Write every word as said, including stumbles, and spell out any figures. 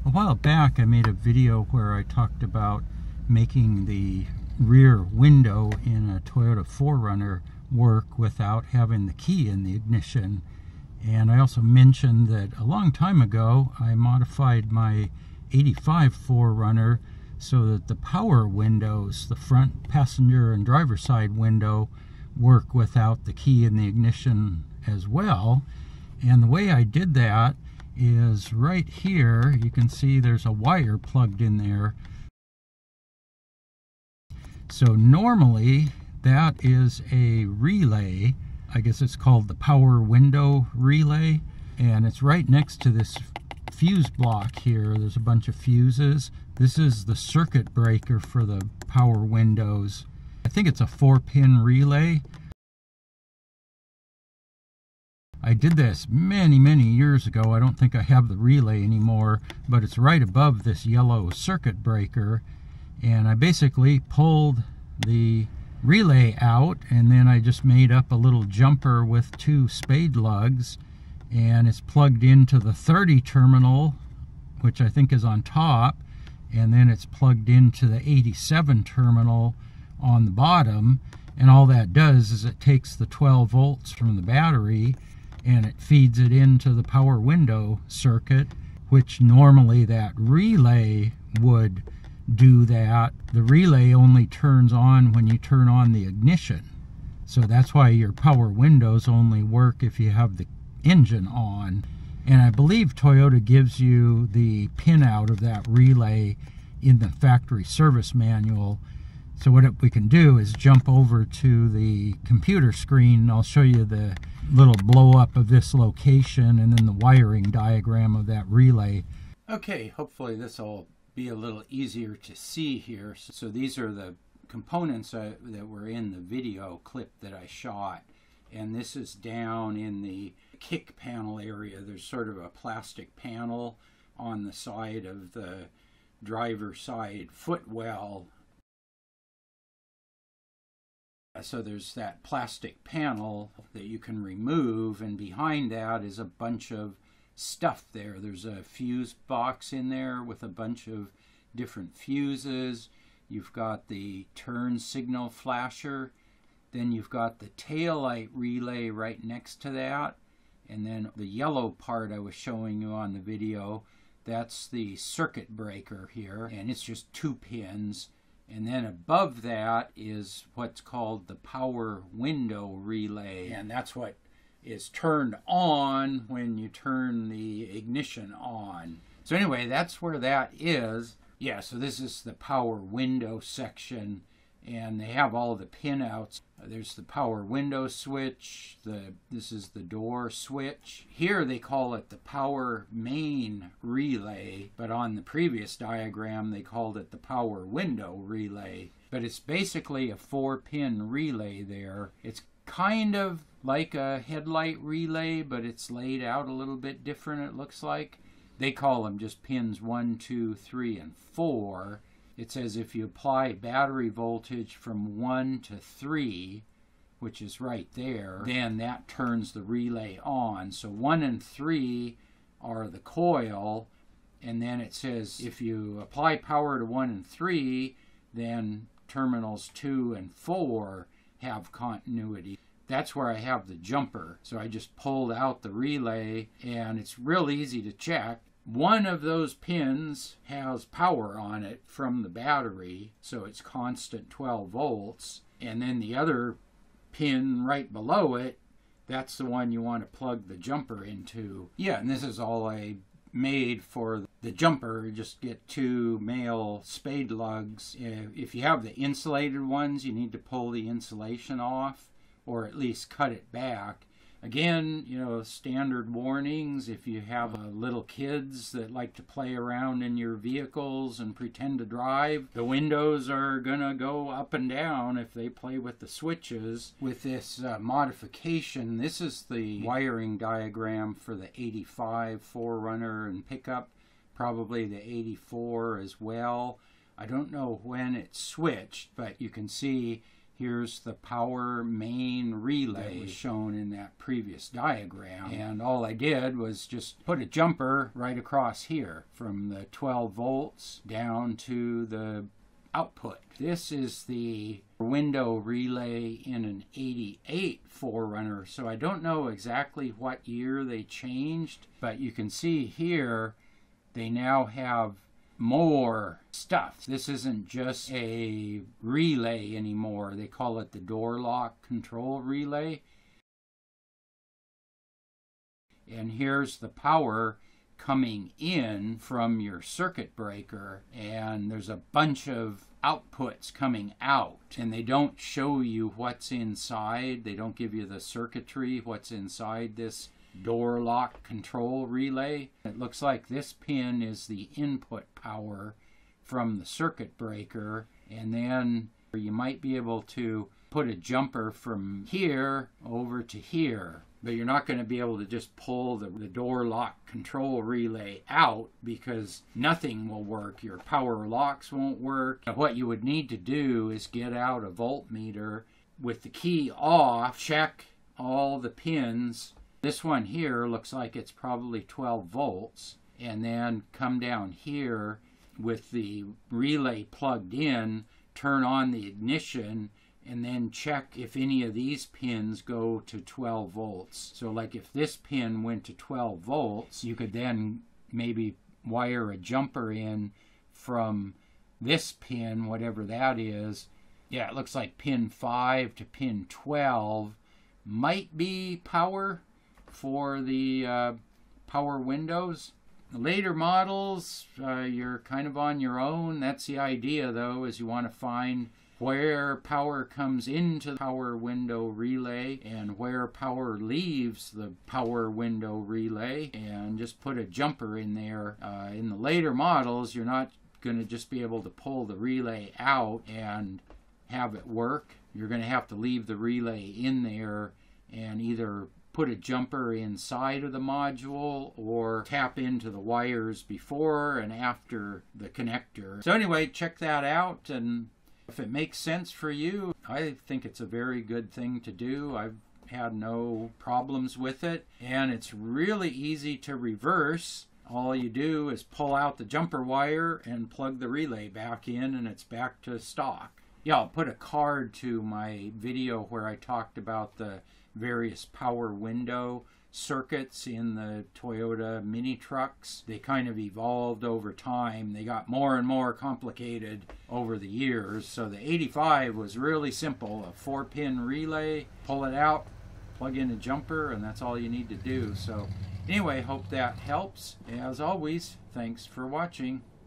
A while back I made a video where I talked about making the rear window in a Toyota four runner work without having the key in the ignition. And I also mentioned that a long time ago I modified my eighty-five four runner so that the power windows, the front passenger and driver side window, work without the key in the ignition as well. And the way I did that is right here. You can see there's a wire plugged in there. So normally that is a relay. I guess it's called the power window relay, and it's right next to this fuse block here. There's a bunch of fuses. This is the circuit breaker for the power windows. I think it's a four pin relay. I did this many, many years ago. I don't think I have the relay anymore, but it's right above this yellow circuit breaker. And I basically pulled the relay out, and then I just made up a little jumper with two spade lugs, and it's plugged into the thirty terminal, which I think is on top, and then it's plugged into the eighty-seven terminal on the bottom. And all that does is it takes the twelve volts from the battery and it feeds it into the power window circuit, which normally that relay would do that. The relay only turns on when you turn on the ignition. So that's why your power windows only work if you have the engine on. And I believe Toyota gives you the pinout of that relay in the factory service manual. So what we can do is jump over to the computer screen, and I'll show you the little blow up of this location and then the wiring diagram of that relay. Okay, hopefully this will be a little easier to see here. So these are the components uh, that were in the video clip that I shot, and this is down in the kick panel area. There's sort of a plastic panel on the side of the driver side footwell. So there's that plastic panel that you can remove, and behind that is a bunch of stuff there. There's a fuse box in there with a bunch of different fuses. You've got the turn signal flasher. Then you've got the taillight relay right next to that. And then the yellow part I was showing you on the video, that's the circuit breaker here, and it's just two pins. And then above that is what's called the power window relay, and that's what is turned on when you turn the ignition on. So anyway, that's where that is. Yeah, so this is the power window section, and they have all the pinouts. There's the power window switch, the this is the door switch. Here they call it the power main relay, but on the previous diagram they called it the power window relay. But it's basically a four pin relay there. It's kind of like a headlight relay, but it's laid out a little bit different, it looks like. They call them just pins one, two, three, and four. It says if you apply battery voltage from one to three, which is right there, then that turns the relay on. So one and three are the coil, and then it says if you apply power to one and three, then terminals two and four have continuity. That's where I have the jumper. So I just pulled out the relay, and it's real easy to check. One of those pins has power on it from the battery, so it's constant twelve volts. And then the other pin right below it, that's the one you want to plug the jumper into. Yeah, and this is all I made for the jumper. You just get two male spade lugs. If you have the insulated ones, you need to pull the insulation off, or at least cut it back. Again, you know, standard warnings if you have uh, little kids that like to play around in your vehicles and pretend to drive. The windows are gonna go up and down if they play with the switches. With this uh, modification, this is the wiring diagram for the eighty-five four runner and pickup, probably the eighty-four as well. I don't know when it switched, but you can see Here's the power main relay that was shown in that previous diagram. And all I did was just put a jumper right across here from the twelve volts down to the output. This is the window relay in an eighty-eight four runner, so I don't know exactly what year they changed, but you can see here they now have more stuff. This isn't just a relay anymore. They call it the door lock control relay. And here's the power coming in from your circuit breaker, and there's a bunch of outputs coming out, and they don't show you what's inside. They don't give you the circuitry, what's inside this door lock control relay. It looks like this pin is the input power from the circuit breaker, and then you might be able to put a jumper from here over to here, but you're not going to be able to just pull the, the door lock control relay out because nothing will work. Your power locks won't work. What you would need to do is get out a voltmeter with the key off, check all the pins. This one here looks like it's probably twelve volts, and then come down here with the relay plugged in, turn on the ignition, and then check if any of these pins go to twelve volts. So like if this pin went to twelve volts, you could then maybe wire a jumper in from this pin, whatever that is. Yeah, it looks like pin five to pin twelve might be power for the uh, power windows. The later models, uh, you're kind of on your own. That's the idea, though, is you want to find where power comes into the power window relay and where power leaves the power window relay, and just put a jumper in there. Uh, in the later models, you're not going to just be able to pull the relay out and have it work. You're going to have to leave the relay in there and either put a jumper inside of the module or tap into the wires before and after the connector. So anyway, check that out, and if it makes sense for you, I think it's a very good thing to do. I've had no problems with it, and it's really easy to reverse. All you do is pull out the jumper wire and plug the relay back in, and it's back to stock. Yeah, I'll put a card to my video where I talked about the various power window circuits in the Toyota mini trucks. They kind of evolved over time. They got more and more complicated over the years. So the eighty-five was really simple. A four pin relay, pull it out, plug in a jumper, and that's all you need to do. So anyway, hope that helps. As always, thanks for watching.